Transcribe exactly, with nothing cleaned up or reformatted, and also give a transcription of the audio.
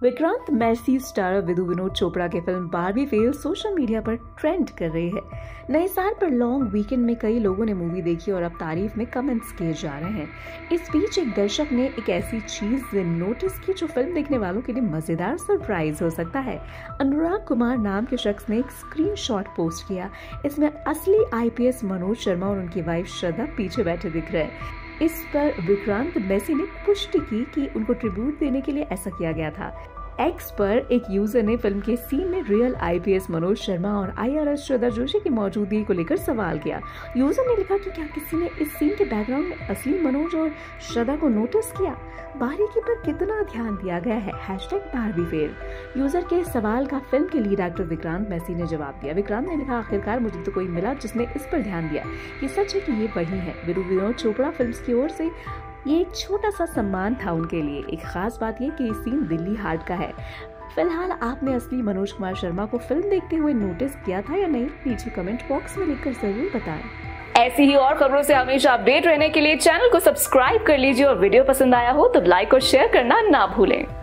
Vikrant Massey star Vidhu Vinod Chopra की film बार्बी fail social media पर ट्रेंड कर रही है। नए साल पर लॉन्ग वीकेंड में कई लोगों ने मूवी देखी और अब तारीफ में कमेंट्स किए जा रहे हैं। इस बीच एक दर्शक ने एक ऐसी चीज नोटिस की जो फिल्म देखने वालों के लिए मजेदार सरप्राइज हो सकता है। अनुराग कुमार नाम के शख्स ने एक स्क्रीनशॉट पोस्ट किया। इसमें असली आईपीएस मनोज शर्मा और उनकी वाइफ श्रद्धा पीछे बैठे दिख रहे हैं। इस पर विक्रांत मैसी ने पुष्टि की कि उनको ट्रिब्यूट देने के लिए ऐसा किया गया था। एक्स पर एक यूजर ने फिल्म के सीन में रियल आईपीएस मनोज शर्मा और आईआरएस श्रद्धा जोशी की मौजूदगी को लेकर सवाल किया। यूजर ने लिखा कि क्या किसी ने इस सीन के बैकग्राउंड में असली मनोज और श्रद्धा को नोटिस किया? बारीकी पर कितना ध्यान दिया गया है? Hashtag Barbie fail. यूजर के सवाल का फिल्म के लीड एक्टर विक्रांत मैसी ने जवाब दिया। विक्रांत ने लिखा, आखिरकार मुझे तो कोई मिला जिसने इस पर ध्यान दिया। ये सच है कि ये वही है। विदु विनोद चोपड़ा फिल्म्स की ओर से ये एक छोटा सा सम्मान था उनके लिए। एक खास बात ये कि ये सीन दिल्ली हाट का है। फिलहाल आपने असली मनोज कुमार शर्मा को फिल्म देखते हुए नोटिस किया था या नहीं? नीचे कमेंट बॉक्स में लिखकर जरूर बताएं। ऐसी ही और खबरों से हमेशा अपडेट रहने के लिए चैनल को सब्सक्राइब कर लीजिए और वीडियो पसंद आया हो तो लाइक और शेयर करना ना भूलें।